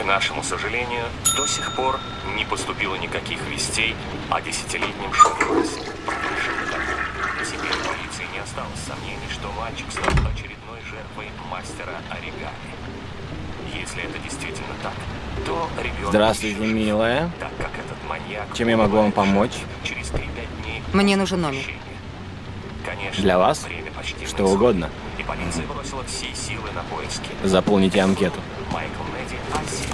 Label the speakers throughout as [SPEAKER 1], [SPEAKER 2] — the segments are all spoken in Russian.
[SPEAKER 1] нашему сожалению, до сих пор не поступило никаких вестей о 10-летнем Шоуэрсе. Теперь у полиции не осталось сомнений, что мальчик стал очередной жертвой мастера оригами. Если это действительно так, то ребенок...
[SPEAKER 2] Здравствуйте, милая.
[SPEAKER 1] Так как этот маньяк...
[SPEAKER 2] Чем я могу вам помочь?
[SPEAKER 1] Через 3-5 дней...
[SPEAKER 3] Мне нужен номер.
[SPEAKER 1] Конечно,
[SPEAKER 2] Для вас?
[SPEAKER 1] время почти
[SPEAKER 2] Что
[SPEAKER 1] вышло,
[SPEAKER 2] угодно.
[SPEAKER 1] И полиция бросила все силы на поиски.
[SPEAKER 2] Заполните анкету.
[SPEAKER 1] Майкл Мэдди, Асия.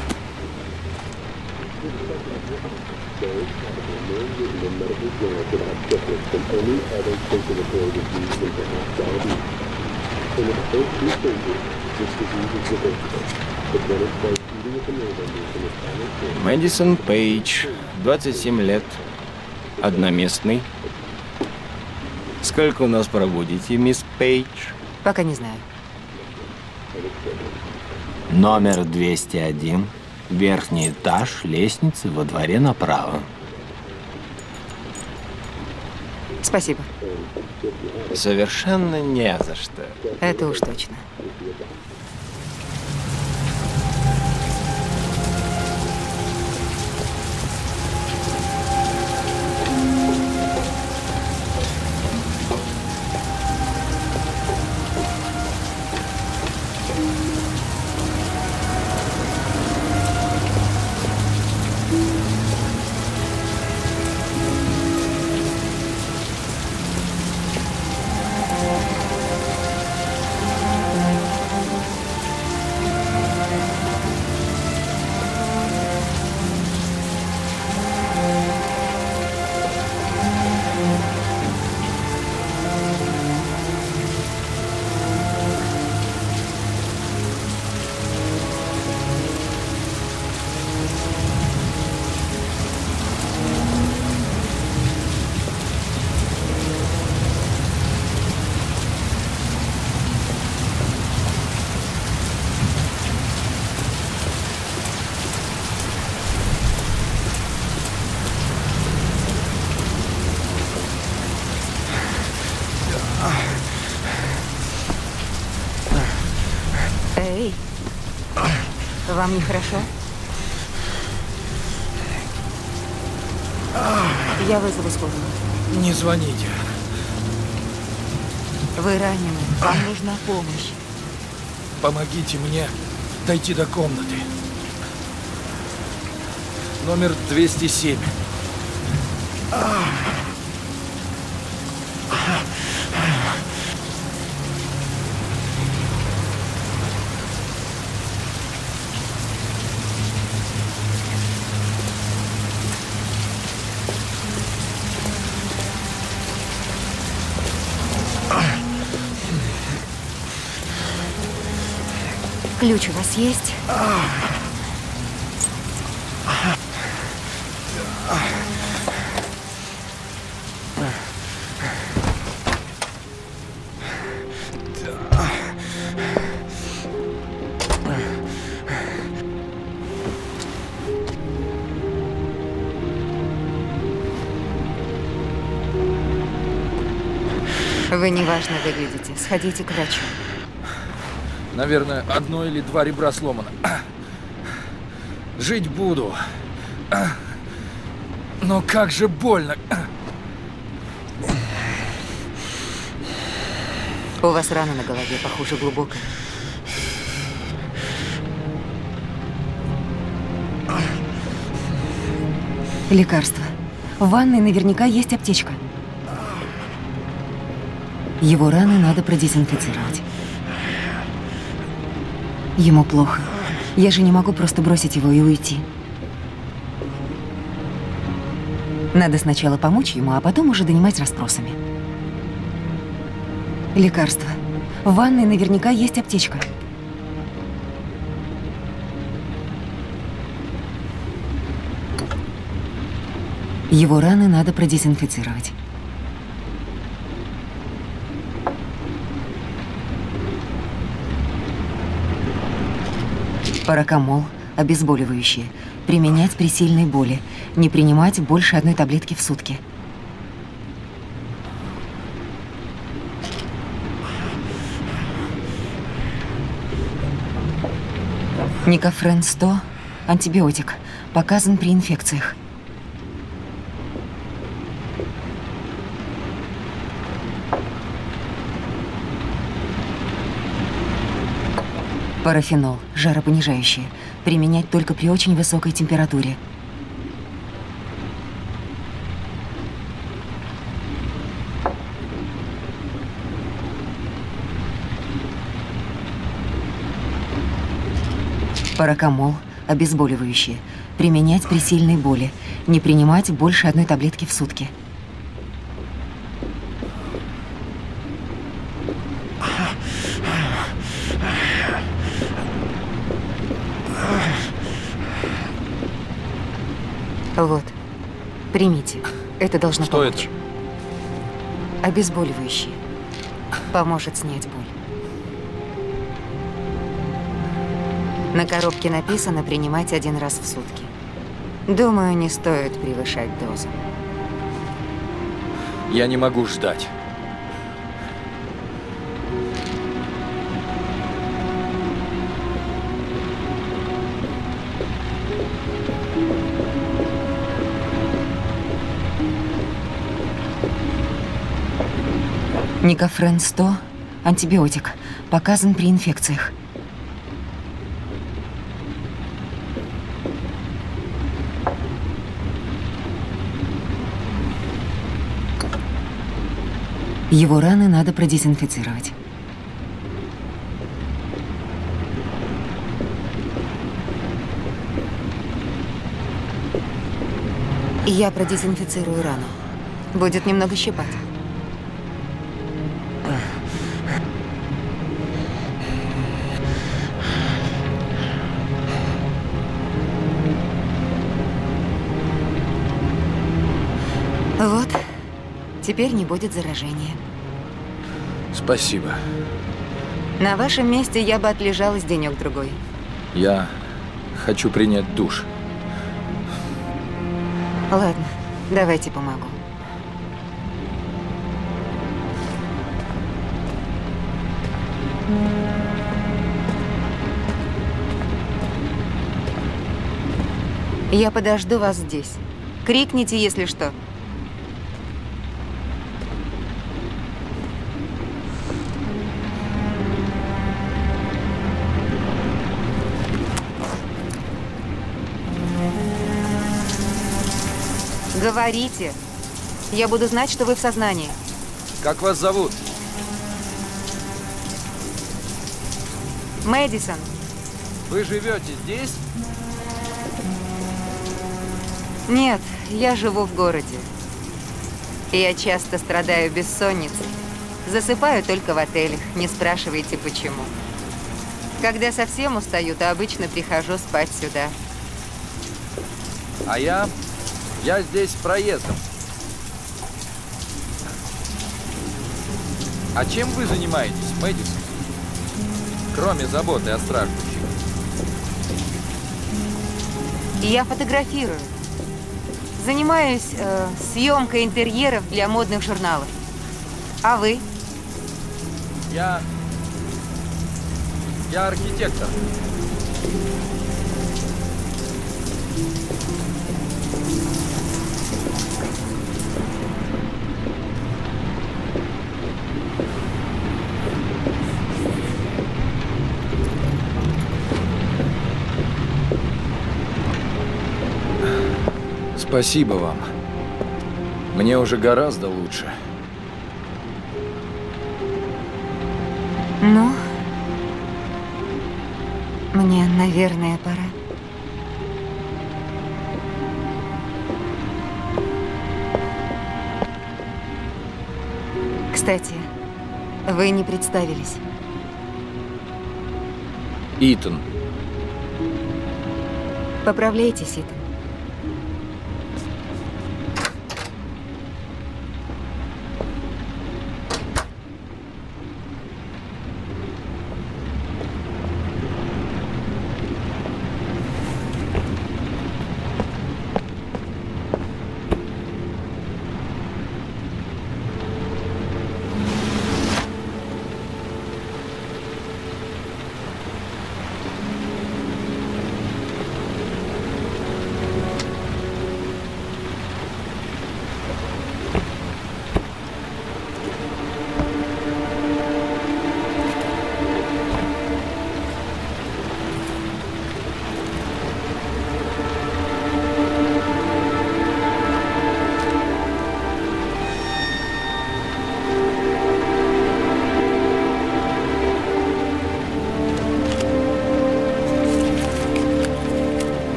[SPEAKER 2] Мэдисон Пейдж, 27 лет, одноместный. Сколько у нас пробудете, мисс Пейдж?
[SPEAKER 3] Пока не знаю.
[SPEAKER 2] Номер 201, верхний этаж, лестницы во дворе направо.
[SPEAKER 3] Спасибо.
[SPEAKER 2] Совершенно не за что.
[SPEAKER 3] Это уж точно. Эй, вам нехорошо? Я вызову скорую.
[SPEAKER 4] Не звоните.
[SPEAKER 3] Вы ранены. Вам нужна помощь.
[SPEAKER 4] Помогите мне дойти до комнаты. Номер 207.
[SPEAKER 3] Ключ у вас есть? Вы неважно выглядите. Сходите к врачу.
[SPEAKER 4] Наверное, 1 или 2 ребра сломано. Жить буду. Но как же больно.
[SPEAKER 3] У вас рана на голове, похоже, глубокая. Лекарство. В ванной наверняка есть аптечка. Его раны надо продезинфицировать. Ему плохо. Я же не могу просто бросить его и уйти. Надо сначала помочь ему, а потом уже донимать расспросами. Лекарство. В ванной наверняка есть аптечка. Его раны надо продезинфицировать. Паракамол, обезболивающее. Применять при сильной боли. Не принимать больше 1 таблетки в сутки. Никофрен 100, Антибиотик. Показан при инфекциях. Парафенол. Жаропонижающее. Применять только при очень высокой температуре. Паракамол. Обезболивающее. Применять при сильной боли. Не принимать больше 1 таблетки в сутки. Вот. Примите. Это должно помочь.
[SPEAKER 4] Что это?
[SPEAKER 3] Обезболивающее. Поможет снять боль. На коробке написано принимать 1 раз в сутки. Думаю, не стоит превышать дозу.
[SPEAKER 4] Я не могу ждать.
[SPEAKER 3] Никофрен 100. Антибиотик. Показан при инфекциях. Его раны надо продезинфицировать. Я продезинфицирую рану. Будет немного щипать. Вот. Теперь не будет заражения.
[SPEAKER 4] Спасибо.
[SPEAKER 3] На вашем месте я бы отлежалась денёк-другой.
[SPEAKER 4] Я хочу принять душ.
[SPEAKER 3] Ладно, давайте помогу. Я подожду вас здесь. Крикните, если что. Говорите. Я буду знать, что вы в сознании.
[SPEAKER 4] Как вас зовут?
[SPEAKER 3] Мэдисон.
[SPEAKER 4] Вы живете здесь?
[SPEAKER 3] Нет, я живу в городе. Я часто страдаю бессонницей. Засыпаю только в отелях, не спрашивайте почему. Когда совсем устаю, то обычно прихожу спать сюда.
[SPEAKER 4] А я здесь проездом. А чем вы занимаетесь, Мэдисон? Кроме заботы о страждущих.
[SPEAKER 3] Я фотографирую. Занимаюсь съемкой интерьеров для модных журналов. А вы?
[SPEAKER 4] Я архитектор. Спасибо вам. Мне уже гораздо лучше.
[SPEAKER 3] Ну, мне, наверное, пора. Кстати, вы не представились.
[SPEAKER 4] Итан.
[SPEAKER 3] Поправляйтесь, Итан.